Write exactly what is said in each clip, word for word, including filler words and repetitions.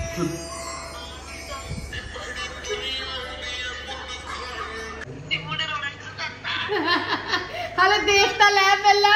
हाले देखता ले पहला।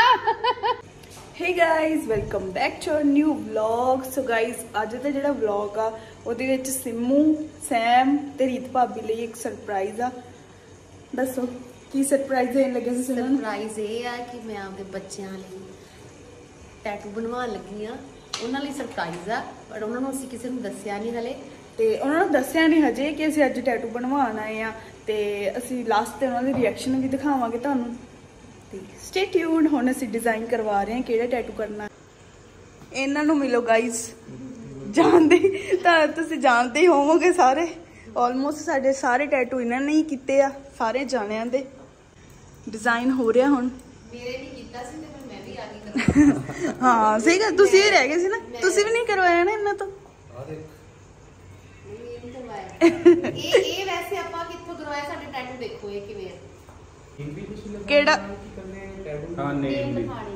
Hey guys welcome back to our new vlog. So guys अज का जो व्लॉग आ ਉਹਦੇ ਵਿੱਚ सिमू सैम ते रीत भाभी ਲਈ एक सरप्राइज आ। दसो की सरप्राइज देन लगे सी? सरप्राइज ये आ कि मैं आपके बच्चों ਲਈ टैटू बनवाਉਣ ਲੱਗੀ ਆ। ਉਹਨਾਂ ਲਈ ਸਰਪ੍ਰਾਈਜ਼ ਆ ਪਰ ਉਹਨਾਂ ਨੂੰ ਅਸੀਂ ਕਿਸੇ ਨੂੰ ਦੱਸਿਆ ਨਹੀਂ ਹਲੇ ਤੇ ਉਹਨਾਂ ਨੂੰ ਦੱਸਿਆ ਨਹੀਂ ਹਜੇ ਕਿ ਅਸੀਂ ਅੱਜ ਟੈਟੂ ਬਣਵਾਉਣ ਆਏ ਆ ਤੇ ਅਸੀਂ ਲਾਸਟ ਤੇ ਉਹਨਾਂ ਦੇ ਰਿਐਕਸ਼ਨ ਵੀ ਦਿਖਾਵਾਂਗੇ ਤੁਹਾਨੂੰ। ਤੇ ਸਟੇ ਟਿਊਨਡ। ਹੁਣ ਅਸੀਂ ਡਿਜ਼ਾਈਨ ਕਰਵਾ ਰਹੇ ਹਾਂ ਕਿਹੜਾ ਟੈਟੂ ਕਰਨਾ। ਇਹਨਾਂ ਨੂੰ ਮਿਲੋ ਗਾइस। जानते तो जानते ही होवोगे सारे। ऑलमोस्ट साढ़े सारे टैटू इन्होंने ही किते आ। सारे जानिया दे डिजाइन हो रहा हुण। मेरे नहीं कीता सी ते मैं भी आ गई करवा। हाँ सही गल। तुसी भी रह गए सी ना? तुसी भी नहीं करवाया ना इन्हां तो? आ देख ये नहीं करवाया। ये ये वैसे आपा कित्थों करवाया? साडे टैटू देखो ये किवें आ। इन भी कुछ लगा केड़ा टैटू। हां नेम दिखाणी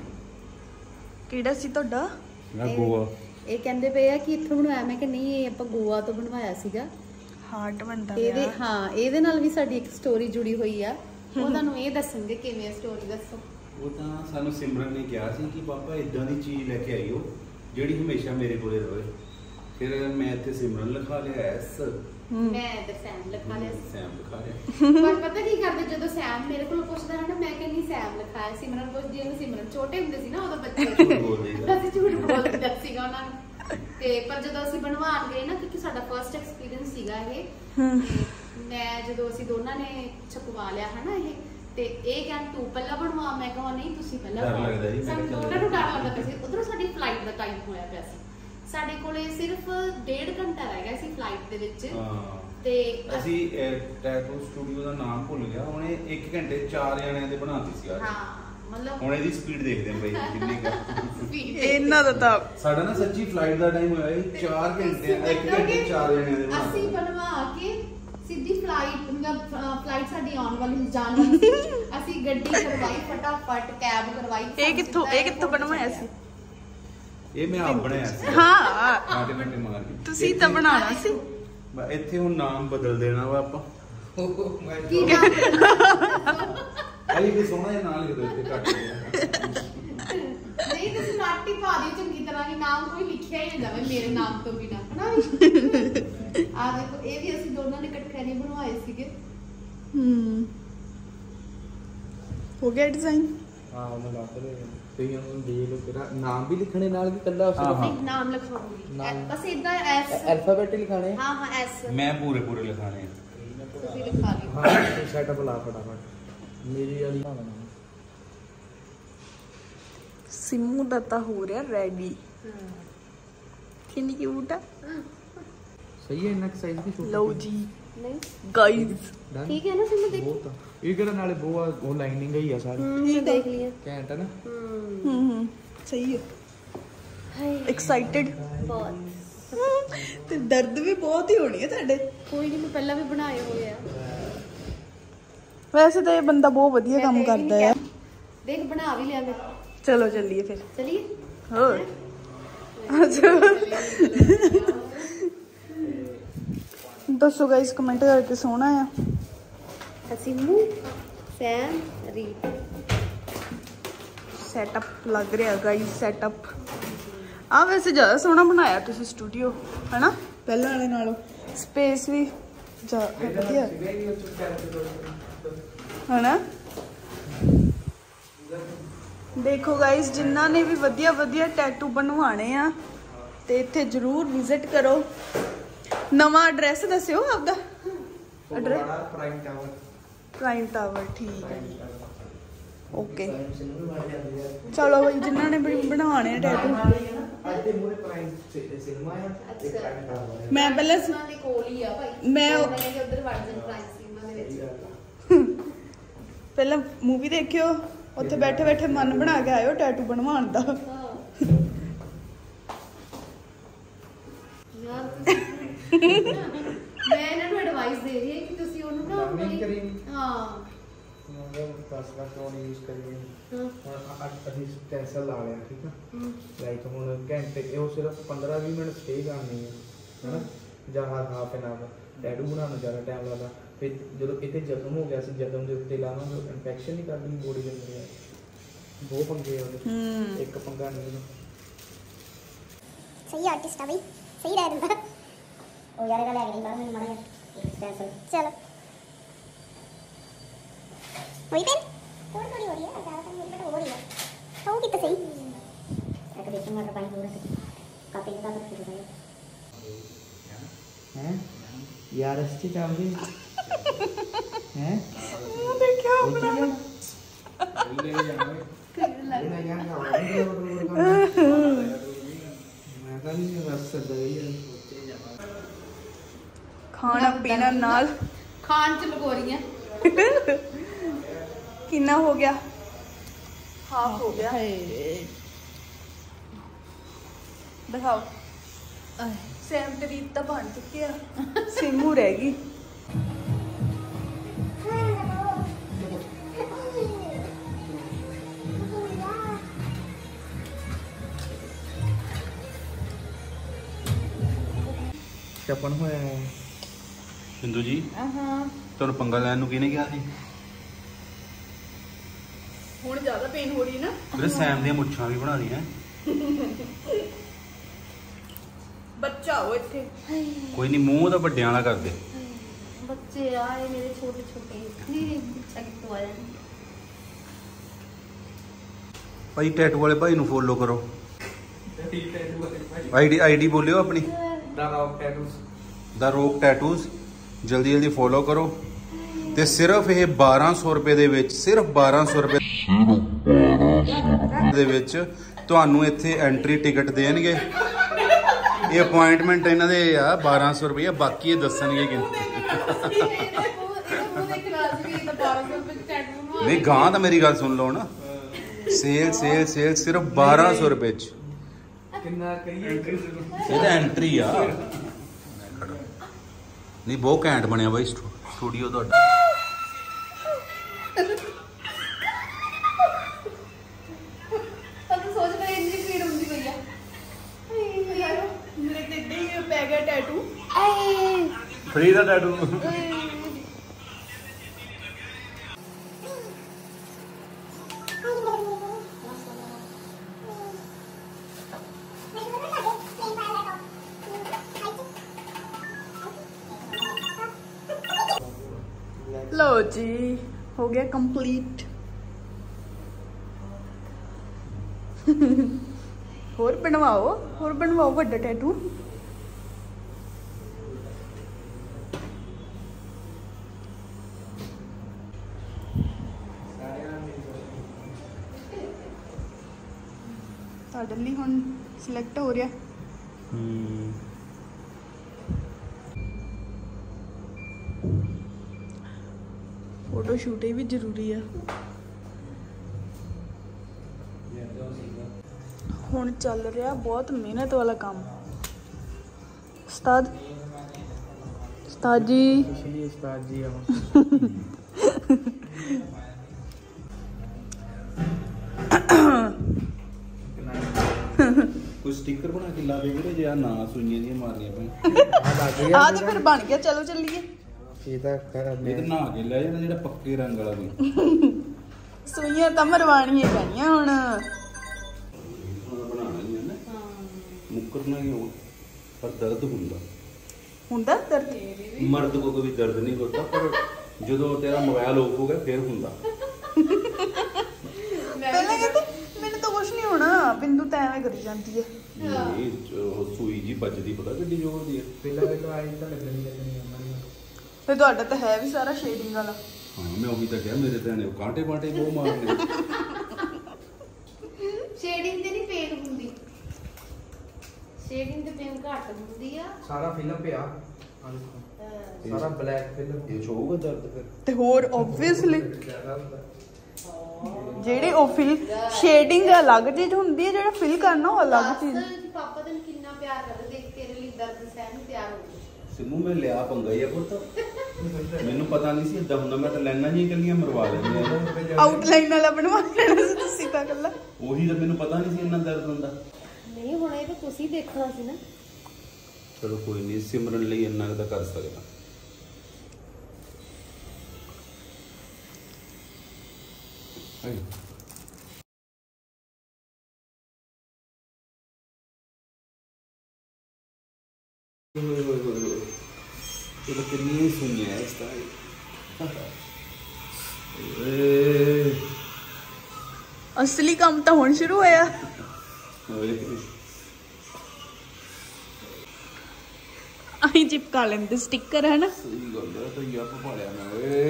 केड़ा सी तोड़ा? मैं गोवा। ਇਹ ਕਹਿੰਦੇ ਪਏ ਆ ਕਿ ਇੱਥੋਂ ਬਣਵਾਇਆ। ਮੈਂ ਕਿ ਨਹੀਂ ਇਹ ਆਪਾਂ ਗੋਆ ਤੋਂ ਬਣਵਾਇਆ ਸੀਗਾ। ਹਾਰਟ ਬਣਦਾ ਇਹਦੇ ਹਾਂ ਇਹਦੇ ਨਾਲ ਵੀ ਸਾਡੀ ਇੱਕ ਸਟੋਰੀ ਜੁੜੀ ਹੋਈ ਆ। ਉਹ ਤੁਹਾਨੂੰ ਇਹ ਦੱਸਣਗੇ ਕਿਵੇਂ ਸਟੋਰੀ। ਦੱਸੋ। ਉਹ ਤਾਂ ਸਾਨੂੰ ਸਿਮਰਨ ਨੇ ਕਿਹਾ ਸੀ ਕਿ ਪਾਪਾ ਇਦਾਂ ਦੀ ਚੀਜ਼ ਲੈ ਕੇ ਆਈਓ ਜਿਹੜੀ ਹਮੇਸ਼ਾ ਮੇਰੇ ਕੋਲੇ ਰਹੇ। ਫਿਰ ਮੈਂ ਇੱਥੇ ਸਿਮਰਨ ਲਿਖਾ ਲਿਆ ਐਸ। ਮੈਂ ਤੇ ਸੈਮ ਲਿਖਾ ਲਿਆ ਸੈਮ ਲਿਖਾ ਲਿਆ। ਪਰ ਪਤਾ ਕੀ ਕਰਦੇ ਜਦੋਂ ਸੈਮ ਮੇਰੇ ਕੋਲ ਪੁੱਛਦਾ ਹੈ ਨਾ ਮੈਂ ਕਹਿੰਦੀ ਸੈਮ ਲਿਖਾਇਆ। ਸਿਮਰਨ ਪੁੱਛਦੀ ਉਹਨੂੰ ਸਿਮਰਨ ਛੋਟੇ ਹੁੰਦੇ ਸੀ ਨਾ ਉਦੋਂ ਬੱਚੇ ਅਸੀਂ ਝੂਠ ਬੋਲਦੇ ਸੀਗਾ ਉਹਨਾਂ ਨੂੰ। ਤੇ ਪਰ ਜਦੋਂ ਅਸੀਂ ਬਣਵਾਉਣ ਗਏ ਨਾ ਕਿਉਂਕਿ ਸਾਡਾ ਫਰਸਟ ਐਕਸਪੀਰੀਅੰਸ ਸੀਗਾ ਇਹ। ਮੈਂ ਜਦੋਂ ਅਸੀਂ ਦੋਨਾਂ ਨੇ ਛਪਵਾ ਲਿਆ ਹੈ ਨਾ ਇਹ ਤੇ ਇਹ ਕਹਿੰਦਾ ਤੂੰ ਪਹਿਲਾਂ ਬਣਵਾ। ਮੈਂ ਕਹਾਂ ਨਹੀਂ ਤੁਸੀਂ ਪਹਿਲਾਂ ਬਣਵਾਓ। ਸਾਨੂੰ ਦੋਨਾਂ ਨੂੰ ਡਰ ਲੱਗਦਾ ਸੀ। ਉਧਰੋਂ ਸਾਡੀ ਫਲਾਈਟ ਦਾ ਟਾਈਮ ਹੋਇਆ ਪਿਆ ਸੀ। ਸਾਡੇ ਕੋਲੇ ਸਿਰਫ ਡੇਢ ਘੰਟਾ ਰਹਿ ਗਿਆ ਸੀ ਫਲਾਈਟ ਦੇ ਵਿੱਚ। ਹਾਂ ਤੇ ਅਸੀਂ ਟੈਟੂ ਸਟੂਡੀਓ ਦਾ ਨਾਮ ਭੁੱਲ ਗਿਆ। ਉਹਨੇ ਇੱਕ ਘੰਟੇ ਚਾਰ ਜਣਿਆਂ ਦੇ ਬਣਾਤੀ ਸੀ ਅੱਜ। ਹਾਂ ਮਤਲਬ ਹੁਣ ਇਹਦੀ ਸਪੀਡ ਦੇਖਦੇ ਆਂ ਬਈ ਕਿੰਨੀ ਕਰ ਸਪੀਡ ਇਹਨਾਂ ਦਾ ਤਾਂ ਸਾਡਾ ਨਾ ਸੱਚੀ ਫਲਾਈਟ ਦਾ ਟਾਈਮ ਹੋਇਆ ਸੀ ਚਾਰ ਘੰਟੇ ਇੱਕ ਘੰਟੇ ਚਾਰ ਜਣਿਆਂ ਦੇ ਬਣਾਤੇ। ਅਸੀਂ ਬਣਵਾ ਕੇ ਸਿੱਧੀ ਫਲਾਈਟ ਮਤਲਬ ਫਲਾਈਟ ਸਾਡੀ ਆਉਣ ਵਾਲੀ ਜਾਣ ਵਾਲੀ ਸੀ। ਅਸੀਂ ਗੱਡੀ ਕਰਵਾਈ ਫਟਾਫਟ ਕੈਬ ਕਰਵਾਈ। ਇਹ ਕਿੱਥੋਂ ਇਹ ਕਿੱਥੋਂ ਬਣਵਾਇਆ ਸੀ? ਇਹ ਮੈਂ ਆਪ ਬਣਾਇਆ ਸੀ। ਹਾਂ ਕਾਟੇ ਮੱਟੇ ਮਾਰ ਕੇ ਤੁਸੀਂ ਤਾਂ ਬਣਾਉਣਾ ਸੀ। ਇੱਥੇ ਹੁਣ ਨਾਮ ਬਦਲ ਦੇਣਾ ਵਾ ਆਪਾਂ। ਕੀ ਨਾਮ? ਆਈ ਵੀ ਸੋਹਣਾ ਜਿਹਾ ਨਾਂ ਲਿਖ ਦਿਓ ਇੱਥੇ ਕੱਟ ਕੇ। ਨਹੀਂ ਤੁਸੀਂ ਨਾਟੀ ਪਾ ਦਿਓ ਚੰਗੀ ਤਰ੍ਹਾਂ ਕਿ ਨਾਮ ਕੋਈ ਲਿਖਿਆ ਹੀ ਨਾ ਜਾਵੇ ਮੇਰੇ ਨਾਮ ਤੋਂ ਬਿਨਾ ਨਾ। ਆ ਦੇਖੋ ਇਹ ਵੀ ਅਸੀਂ ਦੋਨਾਂ ਨੇ ਇਕੱਠੇ ਨਹੀਂ ਬਣਵਾਏ ਸੀਗੇ। ਹੂੰ ਹੋ ਗਿਆ ਡਿਜ਼ਾਈਨ। ਹਾਂ ਉਹਨਾਂ ਲਾ ਕੇ ਤੁਸੀਂ ਉਹਨੂੰ ਦੇ ਲਓ। ਤੇਰਾ ਨਾਮ ਵੀ ਲਿਖਣੇ ਨਾਲ ਵੀ ਕੱਲਾ ਉਸ ਦਾ ਨਾਮ ਲਿਖਵਾਉਂਗੀ। ਬਸ ਇਦਾਂ ਐਸ ਅਲਫਾਬੈਟ ਹੀ ਲਿਖਾਣੇ। ਹਾਂ ਹਾਂ ਐਸ ਮੈਂ ਪੂਰੇ ਪੂਰੇ ਲਿਖਾਣੇ ਆ। ਤੁਸੀਂ ਲਿਖਾ ਲਿਓ। ਹਾਂ ਸੈਟਅਪ ਲਾ ਫਟਾਫਟ। ਮੇਰੀ ਵਾਲੀ ਸਿਮੂ ਦਾ ਤਾਂ ਹੋ ਰਿਹਾ ਰੈਡੀ। ਕਿੰਨੀ ਕਿਊਟ ਆ। ਸਹੀ ਹੈ ਇੰਨਾ ਸਾਈਜ਼ ਦੀ ਛੋਟੀ। ਲਓ ਜੀ ਨਹੀਂ ਗਾਇਸ ਠੀਕ ਹੈ ਨਾ ਸਿਮੂ ਦੇਖ। ਬਹੁਤ ਇਹ ਕਿਹੜਾ ਨਾਲੇ ਬਹੁਤ ਉਹ ਲਾਈਨਿੰਗ ਹੀ ਆ ਸਾਰੀ। ਹੂੰ ਦੇਖ ਲਿਆ ਘੈਂਟ ਹੈ ਨਾ। ਹੂੰ ਹੂੰ ਸਹੀ ਹੈ। ਹਾਏ ਐਕਸਾਈਟਡ ਬਹੁਤ। ਤੇ ਦਰਦ ਵੀ ਬਹੁਤ ਹੀ ਹੋਣੀ ਹੈ ਤੁਹਾਡੇ। ਕੋਈ ਨਹੀਂ ਮੈਂ ਪਹਿਲਾਂ ਵੀ ਬਣਾਏ ਹੋਏ ਆ। ਵੈਸੇ ਤਾਂ ਇਹ ਬੰਦਾ ਬਹੁਤ ਵਧੀਆ ਕੰਮ ਕਰਦਾ ਹੈ। ਦੇਖ ਬਣਾ ਵੀ ਲਿਆ ਮੈਂ। ਚਲੋ ਚੱਲੀਏ ਫਿਰ। ਚਲਿਏ ਹੋਰ ਦੱਸੋ ਗਾਇਸ ਕਮੈਂਟ ਕਰਕੇ ਸੋਹਣਾ ਆ। ਸਿਮੂ ਸੈਮ ਰੀਤ ਸੈਟਅਪ ਲੱਗ ਰਿਹਾ ਗਾਇਸ। ਸੈਟਅਪ ਆ ਵੈਸੇ ਜ਼ਿਆਦਾ ਸੋਹਣਾ ਬਣਾਇਆ ਤੁਸੀਂ ਸਟੂਡੀਓ ਹਨਾ ਪਹਿਲਾਂ ਵਾਲੇ ਨਾਲੋਂ। ਸਪੇਸ ਵੀ ਵਧੀਆ ਹਨਾ। ਦੇਖੋ ਗਾਇਸ ਜਿਨ੍ਹਾਂ ਨੇ ਵੀ ਵਧੀਆ ਵਧੀਆ ਟੈਟੂ ਬਣਵਾਣੇ ਆ ਤੇ ਇੱਥੇ ਜ਼ਰੂਰ ਵਿਜ਼ਿਟ ਕਰੋ। ਨਵਾਂ ਐਡਰੈਸ ਦੱਸਿਓ ਆਪਦਾ। Address prime tower. Prime tower ਠੀਕ ਹੈ ਓਕੇ। ਚਲੋ ਬਈ ਜਿਨ੍ਹਾਂ ਨੇ ਬਣਾਉਣੇ ਆ ਟੈਟੂ। ਮੈਂ ਪਹਿਲਾਂ ਦੇ ਕੋਲ ਹੀ ਆ ਭਾਈ। ਮੈਂ ਉਧਰ ਵਰਜਨ ਪ੍ਰਾਈਮ ਸਿਨੇਮਾ ਦੇ ਵਿੱਚ ਪਹਿਲਾਂ ਮੂਵੀ ਦੇਖਿਓ ਉੱਥੇ ਬੈਠੇ ਬੈਠੇ ਮਨ ਬਣਾ ਕੇ ਆਇਓ ਟੈਟੂ ਬਣਵਾਉਣ ਦਾ। ਯਾਰ ਮੈਂ ਇਹਨਾਂ ਨੂੰ ਐਡਵਾਈਸ ਦੇ ਰਹੀ ਹਾਂ ਕਿ ਤੁਸੀਂ ਉਹਨੂੰ ਨਾ ਹਾਂ ਦਸ ਲੱਖ ਉਹ ਯੂਜ਼ ਕਰੀਏ। ਹਾਂ ਅਸੀਂ ਸਟੈਂਸਲ ਲਾ ਲਿਆ ਠੀਕ ਆ। ਲਾਈਕ ਹੁਣ ਘੰਟੇ ਉਹ ਸਿਰਫ ਪੰਦਰਾਂ ਵੀਹ ਮਿੰਟ ਸਟੇ ਕਰਨੀ ਹੈ। है ਜਾਂ ਹਾਫ ਐਨ ਆਵਰ ਟੈਟੂ ਬਣਾਉਣ ਨੂੰ ਜ਼ਿਆਦਾ ਟਾਈਮ ਲੱਗਦਾ ਫਿਰ ਜਦੋਂ ਇੱਥੇ ਜ਼ਖਮ ਹੋ ਗਿਆ ਸੀ ਜ਼ਖਮ ਦੇ ਉੱਤੇ ਲਾਵਾਂਗੇ ਇਨਫੈਕਸ਼ਨ ਨਹੀਂ ਕਰਦੀ ਬੋਡੀ ਦੇ ਅੰਦਰ ਦੋ ਪੰਗੇ ਉਹਦੇ ਇੱਕ ਪੰਗਾ ਨਹੀਂ ਸਹੀ ਆਰਟਿਸਟ ਆ ਬਈ ਸਹੀ ਰਹਿ ਦਿੰਦਾ ਉਹ ਯਾਰ ਇਹਦਾ ਲੈ ਕੇ ਨਹੀਂ ਬਾਹਰ ਮੈਨੂੰ ਮਾੜਾ ਜਿਹਾ ਚਲੋ ਹੋਈ ਪੈਨ ਥੋੜੀ ਥੋੜੀ ਹੋ ਰਹੀ ਹੈ ਜ਼ਿਆਦਾ ਤਾਂ ਮੇਰੇ ਕੋਲ ਹੋ ਰਹੀ ਹੈ ਤਾਂ ਉਹ ਕਿੱਥੇ ਸਹੀ ਇੱਕ ਦੇਖੋ ਮਾਰ ਪਾਣੀ ਹੋ ਰਿਹਾ ਕਾਪੀ ਦਾ ਕਰ ਦਿੱਤਾ ਹੈ ਯਾਰ ਅਸਤੀ ਚਾਹਦੇ ਹੈ ਉਹ ਦੇਖਿਆ ਆਪਣਾ ਲੈ ਜਾਵਾਂਗੇ ਲੈ ਜਾਵਾਂਗੇ ਮੈਂ ਤਾਂ ਨਹੀਂ ਰਸ ਸਕਦਾ ਯਾਰ ਖਾਣਾ ਪੀਣਾ ਨਾਲ ਖਾਣ ਚ ਲਗੋਰੀਆਂ ਕਿੰਨਾ ਹੋ ਗਿਆ ਹਾਫ ਹੋ ਗਿਆ ਦਿਖਾਓ ਸੈਮ ਤੇ ਰੀਤ ਤਾਂ ਬਣ ਚੁੱਕੀ ਆ ਸਿੰਮੂ ਰਹਿ ਗਈ ਚਪਨ ਹੋਇਆ ਹੈ ਸਿੰਧੂ ਜੀ ਹਾਂ ਤੁਹਾਨੂੰ ਪੰਗਾ ਲੈਣ ਨੂੰ ਕਿਹਨੇ ਕਿਹਾ ਸੀ ਹੁਣ ਜ਼ਿਆਦਾ ਪੇਨ ਹੋ ਰਹੀ ਨਾ ਵੀਰੇ ਸੈਮ ਦੀਆਂ ਮੁੱਛਾਂ ਵੀ ਬਣਾ ਦੀਆਂ ਬੱਚਾ ਹੋ ਇੱਥੇ ਕੋਈ ਨਹੀਂ ਮੂੰਹ ਤਾਂ ਵੱਡਿਆਂ ਵਾਲਾ ਕਰਦੇ ਬੱਚੇ ਆਏ ਮੇਰੇ ਛੋਟੇ ਛੋਟੇ ਨਹੀਂ ਬੱਚਾ ਕਿੱਥੋਂ ਆਇਆ ਭਾਈ ਟੈਟੂ ਵਾਲੇ ਭਾਈ ਨੂੰ ਫੋਲੋ ਕਰੋ ਆਈਡੀ ਆਈਡੀ ਬੋਲਿਓ ਆਪਣੀ ਦਾ ਰੌਕ ਟੈਟੂਸ ਦਾ ਰੋਕ ਟੈਟੂਜ਼ ਜਲਦੀ ਜਲਦੀ ਫੋਲੋ ਕਰੋ ਤੇ ਸਿਰਫ ਇਹ ਬਾਰਾਂ ਸੌ ਰੁਪਏ ਦੇ ਵਿੱਚ ਸਿਰਫ ਬਾਰਾਂ ਸੌ ਰੁਪਏ ਦੇ ਵਿੱਚ ਤੁਹਾਨੂੰ ਇੱਥੇ ਐਂਟਰੀ ਟਿਕਟ ਦੇਣਗੇ ਇਹ ਅਪਾਇੰਟਮੈਂਟ ਇਹਨਾਂ ਦੇ ਆ ਬਾਰਾਂ ਸੌ ਰੁਪਏ ਬਾਕੀ ਇਹ ਦੱਸਣਗੇ ਕਿ ਨਹੀਂ ਗਾਂ ਤਾਂ ਮੇਰੀ ਗੱਲ ਸੁਣ ਲਓ ਨਾ ਸੇਲ ਸੇਲ ਸੇਲ ਸਿਰਫ ਬਾਰਾਂ ਸੌ ਰੁਪਏ ਚ ਕਿੰਨਾ ਕਰੀਏ ਇਹ ਤਾਂ ਐਂਟਰੀ ਆ ਨਹੀਂ ਬਹੁਤ ਘੈਂਟ ਬਣਿਆ ਬਾਈ ਸਟੂਡੀਓ ਤੁਹਾਡਾ ਤਾਂ ਸੋਚ ਮੈਂ ਇੰਨੀ ਭੀੜ ਹੁੰਦੀ ਪਈ ਆ ਮੇਰੇ ਤੇ ਏਦਾਂ ਹੀ ਪੈ ਗਿਆ ਟੈਟੂ ਫ੍ਰੀ ਦਾ ਟੈਟੂ ਲਓ ਜੀ ਹੋ ਗਿਆ ਕੰਪਲੀਟ ਹੋਰ ਬਣਵਾਓ ਹੋਰ ਬਣਵਾਓ ਵੱਡਾ ਟੈਟੂ ਤੁਹਾਡੇ ਲਈ ਹੁਣ ਸਿਲੈਕਟ ਹੋ ਰਿਹਾ ਹੂੰ ਫੋਟੋ ਸ਼ੂਟ ਇਹ ਵੀ ਜ਼ਰੂਰੀ ਆ ਹੁਣ ਚੱਲ ਰਿਹਾ ਬਹੁਤ ਮਿਹਨਤ ਵਾਲਾ ਕੰਮ ਉਸਤਾਦ ਉਸਤਾਦ ਜੀ ਪਿਛਲੀ ਉਸਤਾਦ ਜੀ ਆ ਕੋਈ ਸਟicker ਬਣਾ ਕੇ ਲਾ ਦੇ ਵੀਰੇ ਜੇ ਆ ਨਾ ਸੁਈਆਂ ਦੀਆਂ ਮਾਰਨੀਆਂ ਪਈਆਂ ਆ ਲੱਗ ਗਿਆ ਆ ਤੇ ਫਿਰ ਬਣ ਗਿਆ ਚਲੋ ਚੱਲੀਏ ਇਹ ਤਾਂ ਕਰ ਇਹ ਤਾਂ ਨਹਾ ਕੇ ਲੈ ਜਾਣਾ ਜਿਹੜਾ ਪੱਕੇ ਰੰਗ ਵਾਲਾ ਕੋਈ ਸੂਈਆਂ ਤਾਂ ਮਰਵਾਣੀਆਂ ਪੈਣੀਆਂ ਹੁਣ ਬਣਾਉਣਾ ਹੀ ਹੈ ਨਾ ਮੁੱਕਰਨਾ ਕਿਉਂ ਪਰ ਦਰਦ ਹੁੰਦਾ ਹੁੰਦਾ ਦਰਦ ਮਰਦ ਕੋ ਕੋਈ ਦਰਦ ਨਹੀਂ ਹੁੰਦਾ ਪਰ ਜਦੋਂ ਤੇਰਾ ਮੋਬਾਈਲ ਆਫ ਹੋ ਗਿਆ ਫਿਰ ਹੁੰਦਾ ਪਹਿਲਾਂ ਕਹਿੰਦੇ ਮੈਨੂੰ ਤਾਂ ਕੁਝ ਨਹੀਂ ਹੋਣਾ ਬਿੰਦੂ ਤਾਂ ਐਵੇਂ ਕਰੀ ਜਾਂਦੀ ਹੈ ਨਹੀਂ ਉਹ ਸੂਈ ਜੀ ਵੱਜਦੀ ਪਤਾ ਕਿੱਡੀ ਜ਼ੋਰ ਦੀ ਹੈ ਪਹਿਲਾਂ ਪਹਿਲਾਂ ਆਈ ਤਾਂ ਲੱਗਣੀ ਲੱਗਣੀ ਉਹਨਾਂ ਨੂੰ ਤੇ ਤੁਹਾਡਾ ਤਾਂ ਹੈ ਵੀ ਸਾਰਾ ਸ਼ੇਡਿੰਗ ਵਾਲਾ ਹਾਂ ਮੈਂ ਉਹੀ ਤਾਂ ਕਿਹਾ ਮੇਰੇ ਤੇ ਨੇ ਕਾਂਟੇ ਬਾਂਟੇ ਬਹੁਤ ਮਾਰਨੇ ਸ਼ੇਡਿੰਗ ਤੇ ਨਹੀਂ ਪੇਨ ਹੁੰਦੀ ਸ਼ੇਡਿੰਗ ਤੇ ਪੇਨ ਘੱਟ ਹੁੰਦੀ ਆ ਸਾਰਾ ਫਿਲਮ ਪਿਆ ਆ ਦੇਖੋ ਸਾਰਾ ਬਲੈਕ ਫਿਲਮ ਇਹ ਚ ਹੋਊਗਾ ਦਰਦ ਫਿਰ ਤੇ ਹੋਰ ਆਬਵੀਅਸਲੀ ਜ਼ਿਆਦਾ ਹੁੰਦਾ ਜਿਹੜੇ ਉਹ ਫਿਲ ਸ਼ੇਡਿੰਗ ਅਲੱਗ ਚੀਜ਼ ਹੁੰਦੀ ਹੈ ਜਿਹੜਾ ਫਿਲ ਕਰਨਾ ਉਹ ਅਲੱਗ ਚੀਜ਼ ਦੱਸ ਪਾਪਾ ਤੈਨੂੰ ਕਿੰਨਾ ਪਿਆਰ ਕਰਦਾ ਦੇਖ ਤੇਰੇ ਲਈ ਦਰਦ ਸਹਿਣ ਨੂੰ ਤਿਆਰ ਹੋ ਗਿਆ ਸਿਮੂ ਮੈਂ ਲਿਆ ਪੰਗਾ ਹੀ ਆ ਪੁੱਤ ਮੈਨੂੰ ਪਤਾ ਨਹੀਂ ਸੀ ਇਦਾਂ ਹੁੰਦਾ ਮੈਂ ਤਾਂ ਲਾਈਨਾਂ ਜਿਹੀਆਂ ਇਕੱਲੀਆਂ ਮਰਵਾ ਲੈਂਦੇ ਆ ਆਊਟਲਾਈਨ ਵਾਲਾ ਬਣਵਾ ਲੈਣਾ ਸੀ ਤੁਸੀਂ ਤਾਂ ਕੱਲਾ ਉਹੀ ਤਾਂ ਮੈਨੂੰ ਪਤਾ ਨਹੀਂ ਸੀ ਇੰਨਾ ਦਰਦ ਹੁੰਦਾ ਨਹੀਂ ਹੁਣ ਇਹ ਤਾਂ ਤੁਸੀਂ ਦੇਖਣਾ ਸੀ ਨਾ चलो कोई नहीं, सिमरन ਲਈ ਇੰਨਾ ਕੁ ਤਾਂ ਕਰ ਸਕਦਾ। ਇਹ ਤਾਂ ਕਿੰਨੀ ਸੁਣਿਆ ਹੈ ਇਸ ਤਰ੍ਹਾਂ। ਅਸਲੀ ਕੰਮ ਤਾਂ ਹੁਣ ਸ਼ੁਰੂ ਹੋਇਆ। ਆਹੀ ਚਿਪਕਾ ਲੈਂਦੇ ਸਟicker ਹੈ ਨਾ। ਸਹੀ ਗੱਲ ਹੈ, ਤਾਂ ਯਾਰ ਭਾਲਿਆ ਮੈਂ ਓਏ।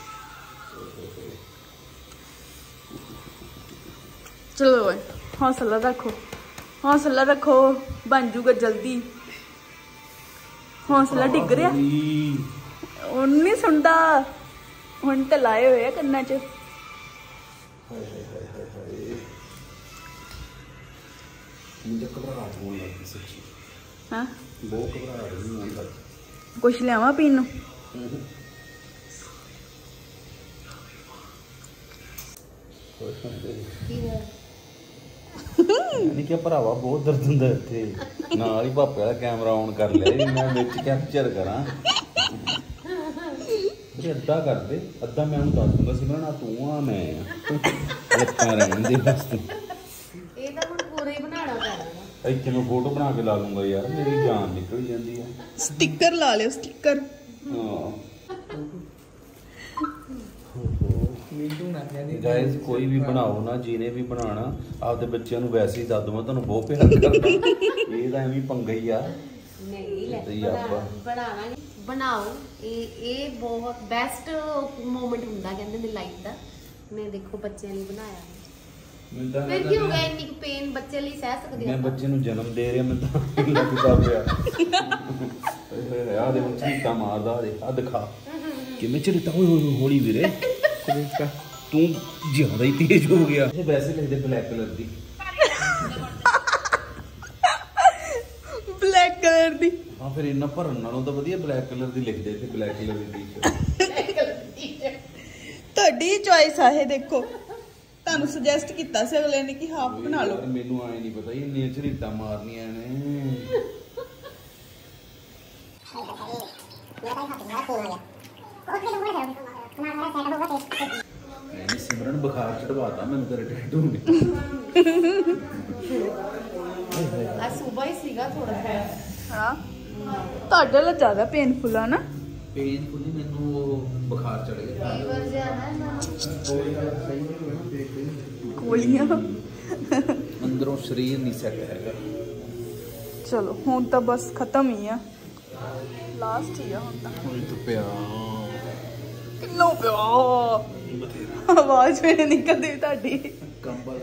ਚਲੋ ਓਏ ਹੌਸਲਾ ਰੱਖੋ, ਹੌਸਲਾ ਰੱਖੋ, ਬਣ ਜੂਗਾ ਜਲਦੀ। ਹੌਸਲਾ ਡਿੱਗ ਰਿਹਾ, ਉਹ ਨਹੀਂ ਸੁਣਦਾ। ਹੁਣ ਤਾਂ ਲਾਏ ਹੋਏ ਆ ਕੰਨਾਂ 'ਚ। मुझे घबराहट होने लगी सच्ची। हाँ बहुत घबराहट होने लगी। कुछ लियावा पीन नूं? नहीं क्या भरावा बहुत दर्द हुंदा इत्थे। नाल ही पापे दा कैमरा ऑन कर लिया, मैं विच कैप्चर करा। अद्धा कर दे, अद्धा मैं उन्हें दस दूंगा सिमरन आ तू आ मैं लत्तां रहन दे बस तू। ਇੱਥੇ ਮੈਂ ਫੋਟੋ ਬਣਾ ਕੇ ਲਾ ਲੂੰਗਾ ਯਾਰ, ਮੇਰੀ ਜਾਨ ਨਿਕਲ ਜਾਂਦੀ ਹੈ। ਸਟicker ਲਾ ਲਿਓ ਸਟicker। ਹਾਂ ਨੀਟੂ ਨਾ ਕਹਿੰਦੇ ਗਾਇਸ ਕੋਈ ਵੀ ਬਣਾਓ ਨਾ, ਜਿਹਨੇ ਵੀ ਬਣਾਉਣਾ ਆਪਦੇ ਬੱਚਿਆਂ ਨੂੰ ਵੈਸੇ ਹੀ ਦੱਸ ਦਵਾਂ ਤੁਹਾਨੂੰ ਬਹੁਤ ਪਿਆਰ ਕਰਦਾ। ਇਹ ਤਾਂ ਐਵੇਂ ਪੰਗਾ ਹੀ ਆ। ਨਹੀਂ ਲੈ ਤੇ ਆਪਾਂ ਬਣਾਣਾ ਬਣਾਓ, ਇਹ ਇਹ ਬਹੁਤ ਬੈਸਟ ਮੂਮੈਂਟ ਹੁੰਦਾ ਕਹਿੰਦੇ ਨੇ ਲਾਈਫ ਦਾ। ਮੈਂ ਦੇਖੋ ਬੱਚਿਆਂ ਲਈ ਬਣਾਇਆ, ਫਿਰ ਕੀ ਹੋ ਗਿਆ? ਇੰਨੀ ਪੇਨ ਬੱਚੇ ਲਈ ਸਹਿ ਸਕਦੇ ਮੈਂ ਬੱਚੇ ਨੂੰ ਜਨਮ ਦੇ ਰਿਹਾ, ਮੈਂ ਤਾਂ ਲੱਗਦਾ ਪਿਆ। ਆ ਦੇ ਹੁਣ ਚੀਤਾ ਮਾਰਦਾ, ਆ ਦਿਖਾ ਕਿਵੇਂ ਚੜਤਾ। ਓਏ ਹੋਏ ਹੌਲੀ ਵੀਰੇ, ਤੂੰ ਜ਼ਿਆਦਾ ਹੀ ਤੇਜ਼ ਹੋ ਗਿਆ। ਇਹ ਵੈਸੇ ਲਿਖਦੇ ਬਲੈਕ ਕਲਰ ਦੀ, ਬਲੈਕ ਕਲਰ ਦੀ। ਹਾਂ ਫਿਰ ਇੰਨਾ ਭਰਨ ਨਾਲੋਂ ਤਾਂ ਵਧੀਆ ਬਲੈਕ ਕਲਰ ਦੀ ਲਿਖਦੇ ਤੇ ਬਲੈਕ ਕਲਰ ਦੀ ਟੀ-ਸ਼ਰਟ। ਤੁਹਾਡੀ ਚੋਇਸ ਆ ਇਹ, ਦੇਖੋ ਤੁਹਾਨੂੰ ਸੁਜੈਸਟ ਕੀਤਾ ਸੀ ਅਗਲੇ ਨੇ ਕਿ ਹਾਫ ਬਣਾ ਲਓ। ਮੈਨੂੰ ਆਏ ਨਹੀਂ ਪਤਾ ਇੰਨੀਆਂ ਝਰੀਟਾਂ ਮਾਰਨੀਆਂ ਨੇ। ਨਹੀਂ ਸਿਮਰਨ ਬੁਖਾਰ ਚੜਵਾਤਾ ਮੈਨੂੰ ਤੇਰੇ ਟੈਟੂ ਨੇ। ਆ ਸੁਬਾ ਹੀ ਸੀਗਾ ਥੋੜਾ ਜਿਹਾ। ਹਾਂ ਤੁਹਾਡੇ ਲਈ ਜ਼ਿਆਦਾ ਪੇਨਫੁਲ ਆ ਨਾ। ਪੇਨਫੁਲ ਨਹੀਂ, ਮੈਨੂੰ ਬੁਖਾਰ ਚੜ ਗਿਆ। ਕਈ ਵਾਰ ਜਾਣਾ ਨਾ ਗੋਲੀਆਂ ਅੰਦਰੋਂ ਸਰੀਰ ਨਹੀਂ ਸੈੱਟ ਹੈਗਾ। ਚਲੋ ਹੁਣ ਤਾਂ ਬਸ ਖਤਮ ਹੀ ਆ, ਲਾਸਟ ਹੀ ਆ ਹੁਣ ਤਾਂ। ਹੁਣ ਤਾਂ ਪਿਆ ਕਿੰਨੋ ਪਿਆ, ਆਵਾਜ਼ ਮੇਰੇ ਨਿਕਲਦੀ ਤੁਹਾਡੀ। ਕੰਬਲ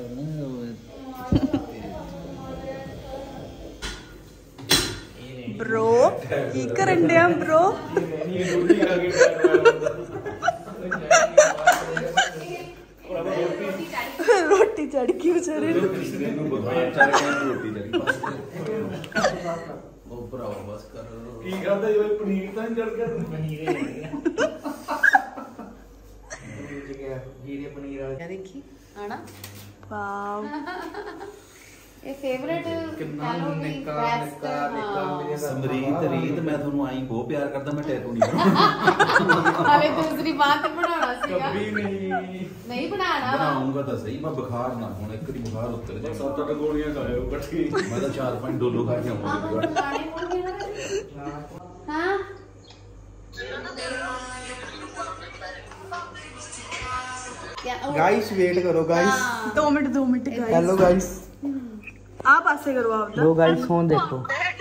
ਬ్రో ਕੀ ਕਰਨ ਡਿਆ ਬ్రో? ਰੋਟੀ ਚੜ ਗਈ ਵਿਚਾਰੇ ਨੂੰ। ਬੁਖਾਰ ਚੜ ਗਿਆ, ਰੋਟੀ ਚੜ ਗਈ। ਉਹ ਭਰਾਵਾ ਬਸ ਕਰ। ਕੀ ਖਾਦਾ ਜੀ ਪਨੀਰ ਤਾਂ ਚੜ ਗਿਆ। ਪਨੀਰ ਹੀ ਗਿਆ ਜੀਰੇ ਪਨੀਰ ਵਾਲੇ ਦੇਖੀ ਆਣਾ। ਵਾਓ ਇਹ ਫੇਵਰੇਟ ਕਿੰਨਾ ਨਿੱਕਾ ਨਿੱਕਾ ਨਿੱਕਾ ਮੇਰੇ ਦਾ ਸਮਰੀਤ ਰੀਤ, ਮੈਂ ਤੁਹਾਨੂੰ ਆਈ ਬਹੁਤ ਪਿਆਰ ਕਰਦਾ, ਮੈਂ ਟੈਟੂ ਨਹੀਂ ਕਰਾਉਣਾ। ਹਾਲੇ ਦੂਸਰੀ ਬਾਤ ਤੇ ਬਣਾਉਣਾ ਸੀਗਾ। ਕभी नहीं ਨਹੀਂ ਬਣਾਣਾ ਬਣਾਉਂਗਾ ਤਾਂ ਸਹੀ, ਮੈਂ ਬੁਖਾਰ ਨਾ ਹੁਣ ਇੱਕ ਵਾਰੀ ਬੁਖਾਰ ਉੱਤਰ ਜਾਏ। ਸੱਤ ਅੱਠ ਗੋਲੀਆਂ ਖਾਇਓ ਇਕੱਠੀ। ਮੈਂ ਤਾਂ ਚਾਰ ਪੰਜ ਡੋਲੋ ਖਾ ਕੇ ਆਉਂਗਾ। ਹਾਂ गाइस वेट करो गाइस। दो मिनट दो मिनट गाइस। हेलो गाइस, आप पासे करो आप लो गाइस फोन देखो।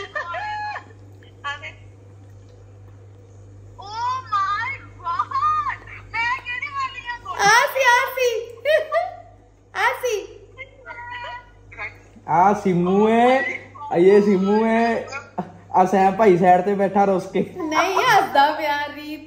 ਆਸੀ ਆਸੀ ਆਸੀ आ सिमू है, ये सिमू है। आ सैम भाई साइड ते बैठा रुस के। ਨਹੀਂ ਹੱਸਦਾ ਪਿਆ ਰੀਤ।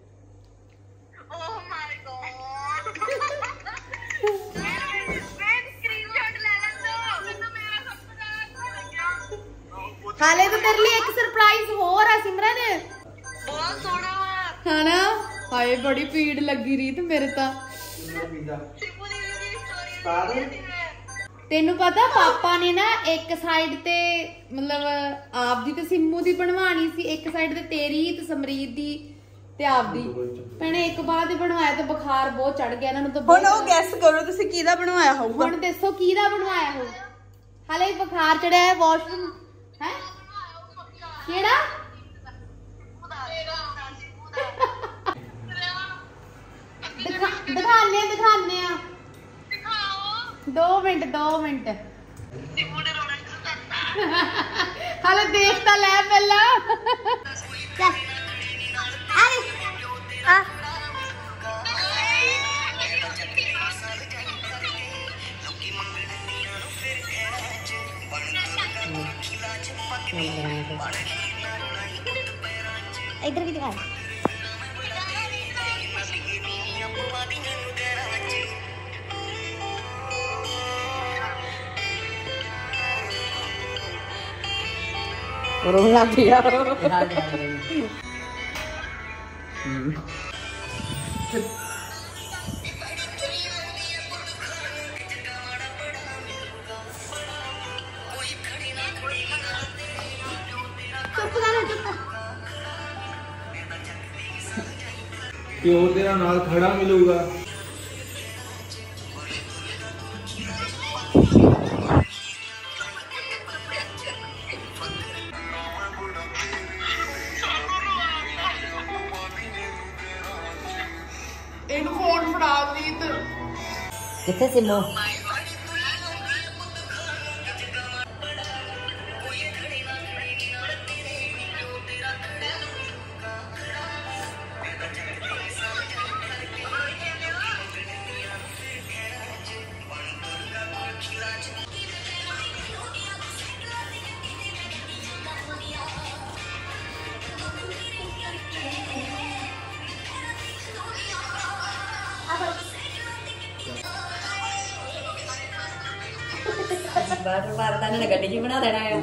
ਹਾਲੇ ਤਾਂ ਤੇਰੇ ਲਈ ਇੱਕ ਸਰਪ੍ਰਾਈਜ਼ ਹੋਰ ਆ ਸਿਮਰਨ। ਬਹੁਤ ਸੋਹਣਾ ਵਾ ਹਨਾ। ਹਾਏ ਬੜੀ ਭੀੜ ਲੱਗੀ ਰੀਤ ਮੇਰੇ ਤਾਂ। ਤੈਨੂੰ ਪਤਾ ਪਾਪਾ ਨੇ ਨਾ ਇੱਕ ਸਾਈਡ ਤੇ ਮਤਲਬ ਆਪਦੀ ਤੇ ਸਿੰਮੂ ਦੀ ਬਣਵਾਣੀ ਸੀ, ਇੱਕ ਸਾਈਡ ਤੇ ਤੇਰੀ ਤੇ ਸਮਰੀਤ ਦੀ ਤੇ ਆਪਦੀ। ਭੈਣੇ ਇੱਕ ਬਾਅਦ ਹੀ ਬਣਵਾਇਆ ਤੇ ਬੁਖਾਰ ਬਹੁਤ ਚੜ ਗਿਆ ਇਹਨਾਂ ਨੂੰ ਤਾਂ। ਹੁਣ ਉਹ ਗੈਸ ਕਰੋ ਤੁਸੀਂ ਕਿਹਦਾ ਬਣਵਾਇਆ ਹੋਊਗਾ। ਹੁਣ ਦੱਸੋ ਕਿਹਦਾ ਬਣਵਾਇਆ ਹੋ। ਹਾਲੇ ਬੁਖਾਰ ਚੜਿਆ ਹੈ। ਵਾਸ਼ਰੂਮ ਹੈ ਕਿਹੜਾ? ਦਿਖਾਣੇ ਦਿਖਾਣੇ ਆ। ਦੋ ਮਿੰਟ ਦੋ ਮਿੰਟ ਹਾਲੇ ਦੇਖ ਤਾਂ ਲੈ ਪਹਿਲਾਂ। इधर भी दिखा रोना दिया ਪਿਓ ਤੇਰਾ ਨਾਲ ਖੜਾ ਮਿਲੂਗਾ। ਇਹਨੂੰ ਫੋਨ ਫੜਾ ਲੀਤ। कितने सिमो बार बार ताने ने गड्डी जी बना देना है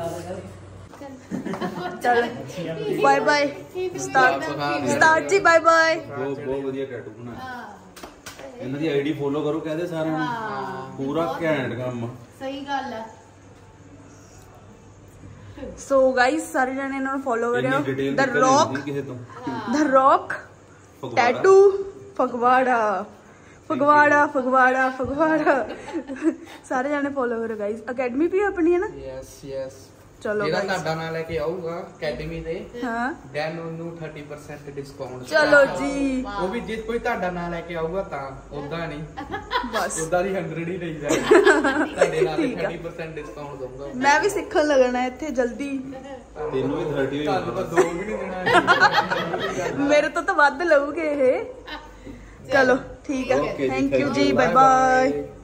चल बाय बाय स्टार्ट स्टार्ट जी बाय बाय। ਬਹੁਤ ਬਹੁਤ ਵਧੀਆ ਟੈਟੂ ਬਣਾਇਆ। ਇਹਨਾਂ ਦੀ ਆਈਡੀ ਫੋਲੋ ਕਰੋ ਕਹਦੇ ਸਾਰਿਆਂ ਨੂੰ। ਪੂਰਾ ਘੈਂਟ ਕੰਮ। ਸਹੀ ਗੱਲ ਆ। ਸੋ ਗਾਇਸ ਸਾਰੇ ਜਣੇ ਇਹਨਾਂ ਨੂੰ ਫੋਲੋ ਕਰਿਓ। ਇੰਨੀ ਡਿਟੇਲ ਦ ਰੌਕ ਕਿਸੇ ਤੋਂ the rock tattoo Phagwara Phagwara Phagwara Phagwara ਸਾਰੇ ਜਾਣੇ ਫੋਲੋ ਕਰੋ ਗਾਇਸ। ਅਕੈਡਮੀ ਵੀ ਆਪਣੀ ਹੈ ਨਾ। ਯੈਸ ਯੈਸ ਚਲੋ ਜਿਹੜਾ guys, ਤੁਹਾਡਾ ਨਾਂ ਲੈ ਕੇ ਆਊਗਾ ਅਕੈਡਮੀ ਤੇ ਹਾਂ ਦੈਨ ਉਹਨੂੰ तीस परसेंट ਡਿਸਕਾਊਂਟ। ਚਲੋ ਜੀ ਉਹ ਵੀ ਜੇ ਕੋਈ ਤੁਹਾਡਾ ਨਾਂ ਲੈ ਕੇ ਆਊਗਾ ਤਾਂ ਉਦਾਂ ਨਹੀਂ ਬਸ ਉਦਾਂ ਦੀ सौ ਹੀ ਰਹੀ ਜਾਏ। ਤੁਹਾਡੇ ਨਾਲ ਠੀਕ ਆ। तीस परसेंट ਡਿਸਕਾਊਂਟ ਦਊਂਗਾ। ਮੈਂ ਵੀ ਸਿੱਖਣ ਲੱਗਣਾ ਇੱਥੇ ਜਲਦੀ। ਤੈਨੂੰ ਵੀ तीस ਹੋਈ ਤੁਹਾਨੂੰ ਤਾਂ ਦੋ ਵੀ ਨਹੀਂ ਦੇਣਾ। ਮੇਰੇ ਤੋਂ ਤਾਂ ਵੱਧ ਲਊਗੇ ਇਹ। ਚਲੋ ਠੀਕ ਹੈ Okay ਜੀ, ਥੈਂਕ ਯੂ thank ਜੀ you, bye bye bye. bye।